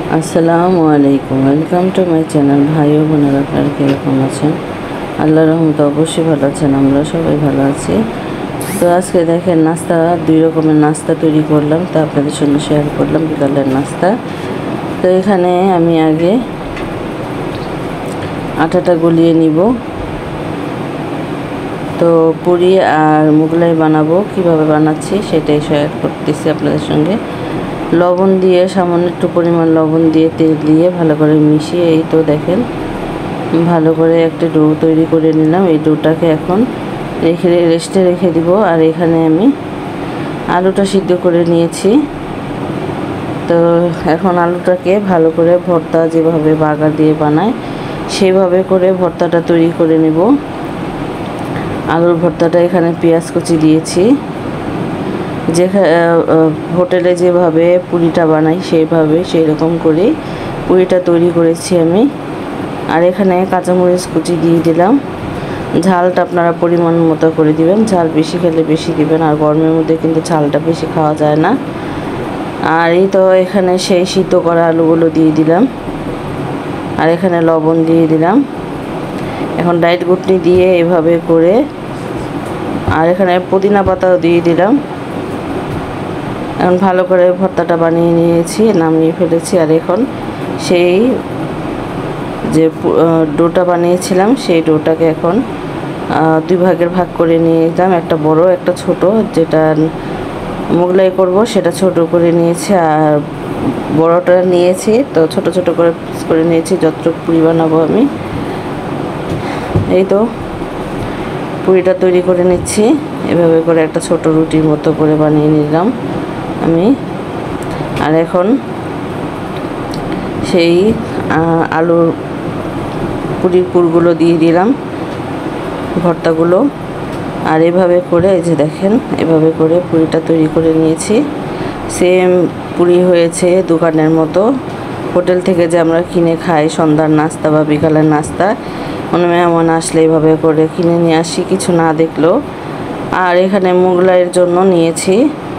আসসালামু আলাইকুম, welcome to my channel. ভাই ও বোনেরা, আপনারা কীরকম আছেন? আল্লাহর রহমতে অবশ্যই ভালো আছেন, আমরা সবাই ভালো আছি। তো আজকে দেখেন নাস্তা, 2 রকমের নাস্তা তৈরি করলাম, তা আপনাদের সঙ্গে শেয়ার করলাম বিকালের নাস্তা। তো এখানে আমি আগে আটাটা গলিয়ে নিব। তো পুরি আর মোগলাই বানাবো, কিভাবে বানাচ্ছি সেটাই শেয়ার করতেছি আপনাদের সঙ্গে। লবণ দিয়ে, সামান্য একটু পরিমাণ লবণ দিয়ে, তেল দিয়ে ভালো করে মিশিয়ে, এই তো দেখেন ভালো করে একটা ডো তৈরি করে নিলাম। এই ডোটাকে এখন রেস্টে রেখে দিব। আর এখানে আমি আলুটা সিদ্ধ করে নিয়েছি। তো এখন আলুটাকে ভালো করে ভর্তা যেভাবে বাগার দিয়ে বানায় সেইভাবে করে ভর্তাটা তৈরি করে নেব। আলুর ভর্তাটা এখানে পেঁয়াজ কুচি দিয়েছি, যে হোটেলে যেভাবে পুরিটা বানাই সেই রকম করে পুরিটা তৈরি করেছি আমি। আর এখানে কাঁচামরিচ কুচি দিয়ে দিলাম। ঝালটা আপনারা পরিমাণ মতো করে দিবেন, ঝাল বেশি খেলে বেশি দিবেন, আর গরমের মধ্যে কিন্তু ঝালটা বেশি খাওয়া যায় না। আর এই তো এখানে সেই সিদ্ধ করা আলুগুলো দিয়ে দিলাম, আর এখানে লবণ দিয়ে দিলাম। এখন ডাইট গুটনি দিয়ে এভাবে করে, আর এখানে পুদিনা পাতাও দিয়ে দিলাম। এখন ভালো করে ভর্তাটা বানিয়ে নিয়েছি, নামিয়ে ফেলেছি। আর এখন সেই যে ডোটা বানিয়েছিলাম সেই ডোটাকে এখন 2 ভাগের ভাগ করে নিয়ে নিলাম, একটা বড় একটা ছোট। যেটা মোগলাই করব সেটা ছোট করে নিয়েছি, আর বড়টা নিয়েছি তো ছোট ছোট করে পিস করে নিয়েছি যতটুকু পুরি বানাবো আমি। এই তো পুরিটা তৈরি করে নিচ্ছি, এভাবে করে একটা ছোট রুটির মতো করে বানিয়ে নিলাম আমি। আর এখন সেই আলুর পুরির পুরগুলো দিয়ে দিলাম, ভর্তাগুলো। আর এভাবে করে, এই যে দেখেন এভাবে করে পুরিটা তৈরি করে নিয়েছি। সেম পুরি হয়েছে দোকানের মতো, হোটেল থেকে যে আমরা কিনে খাই সন্ধ্যার নাস্তা বা বিকালের নাস্তা, কোনো মেহমান আসলে এইভাবে করে কিনে নিয়ে আসি কিছু না দেখলেও। আর এখানে মোগলাইয়ের জন্য নিয়েছি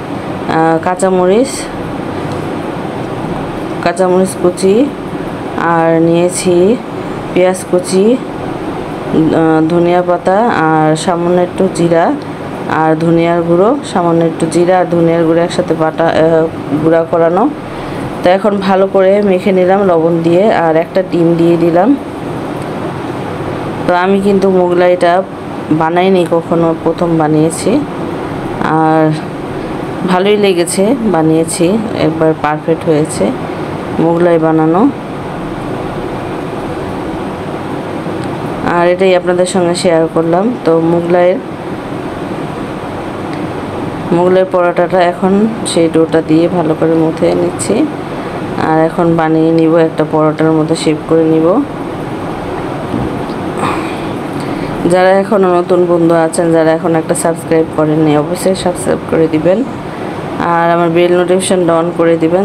কাঁচামরিচ কুচি, আর নিয়েছি পেঁয়াজ কুচি, ধনিয়া পাতা, আর সামান্য একটু জিরা আর ধনিয়ার গুঁড়ো, সামান্য একটু জিরা আর ধনিয়ার গুঁড়ো একসাথে বাটা গুঁড়া করানো। তো এখন ভালো করে মেখে নিলাম লবণ দিয়ে, আর একটা ডিম দিয়ে দিলাম। তো আমি কিন্তু মোগলাইটা বানাইনি কখনো, প্রথম বানিয়েছি, আর ভালোই লেগেছে, বানিয়েছি একবার, পারফেক্ট হয়েছে মোগলাই বানানো। আর এটাই আপনাদের সঙ্গে শেয়ার করলাম। তো মোগলাই পরোটাটা এখন সেই ডোটা দিয়ে ভালো করে মুথে নিচ্ছি, আর এখন বানিয়ে নিব, একটা পরোটার মতো শেপ করে নিব। যারা এখনও নতুন বন্ধু আছেন, যারা এখন একটা সাবস্ক্রাইব করেননি, অবশ্যই সাবস্ক্রাইব করে দিবেন, আর আমার বেল নোটিফিকেশনটা অন করে দিবেন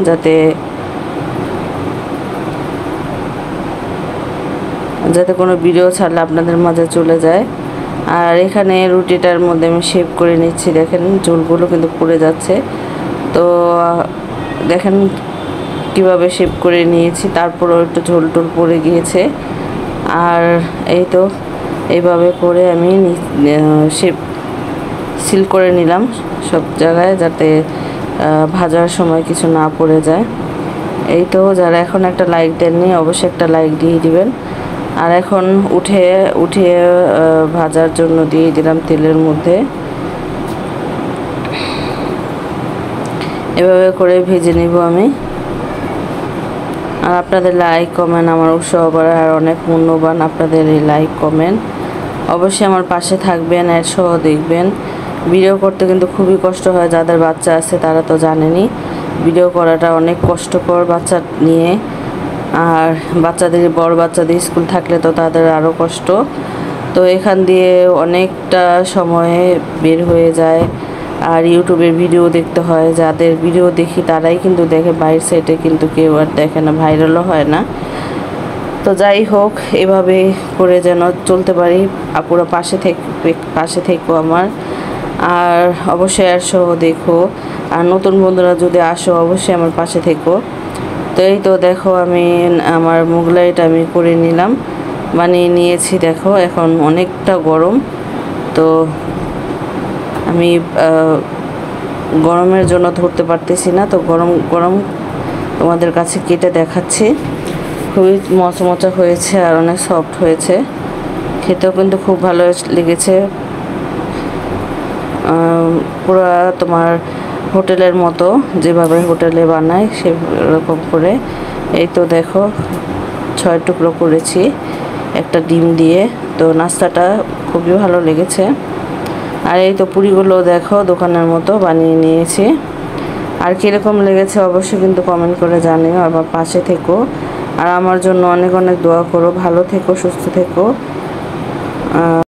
যাতে কোনো ভিডিও ছাড়লে আপনাদের মাঝে চলে যায়। আর এখানে রুটিটার মধ্যে আমি শেপ করে নিচ্ছি, দেখেন ঝোলগুলো কিন্তু পড়ে যাচ্ছে। তো দেখেন কিভাবে শেপ করে নিয়েছি, তারপরেও একটু ঝোল টোল পড়ে গিয়েছে। আর এই তো এইভাবে করে আমি শেপ সিল করে নিলাম সব জায়গায়, যাতে ভাজার সময় কিছু না পড়ে যায়। এই তো যারা এখন একটা লাইক দেননি, অবশ্যই একটা লাইক দিয়ে দিবেন। আর এখন উঠিয়ে ভাজার জন্য দিয়ে দিলাম তেলের মধ্যে, এভাবে করে ভেজে নিব আমি। আর আপনাদের লাইক কমেন্ট আমার উৎসাহ বাড়ায়, আর অনেক মূল্যবান আপনাদের এই লাইক কমেন্ট। অবশ্যই আমার পাশে থাকবেন, এর সহ দেখবেন। ভিডিও করতে কিন্তু খুবই কষ্ট হয়, যাদের বাচ্চা আছে তারা তো জানেনই, ভিডিও করাটা অনেক কষ্টকর বাচ্চা নিয়ে। আর বড় বাচ্চাদের স্কুল থাকলে তো তাদের আরও কষ্ট। তো এখান দিয়ে অনেকটা সময় বের হয়ে যায়, আর ইউটিউবে ভিডিও দেখতে হয়। যাদের ভিডিও দেখি তারাই কিন্তু দেখে, বাইরের সাইডে কিন্তু কেউ আর দেখে না, ভাইরালও হয় না। তো যাই হোক, এভাবে করে যেন চলতে পারি, আপুরা পাশে থেকো আমার। আর অবশ্যই আর সহ দেখো, আর নতুন বন্ধুরা যদি আসো অবশ্যই আমার পাশে থেকো। তো এই তো দেখো আমি আমার মোগলাইটা আমি করে নিলাম, বানিয়ে নিয়েছি। দেখো এখন অনেকটা গরম, তো আমি গরমের জন্য ধরতে পারতেছি না, তো গরম গরম তোমাদের কাছে কেটে দেখাচ্ছি। খুবই মচমচা হয়েছে আর অনেক সফট হয়েছে, খেতেও কিন্তু খুব ভালো লেগেছে। পুরো তোমার হোটেলের মতো, যেভাবে হোটেলে বানায় সেরকম করে। এই তো দেখো 6 টুকরো করেছি একটা ডিম দিয়ে, তো নাস্তাটা খুবই ভালো লেগেছে। আর এই তো পুরিগুলো দেখো দোকানের মতো বানিয়ে নিয়েছি। আর কীরকম লেগেছে অবশ্যই কিন্তু কমেন্ট করে জানিও, আমার পাশে থেকো আর আমার জন্য অনেক অনেক দোয়া করো। ভালো থেকো, সুস্থ থেকো।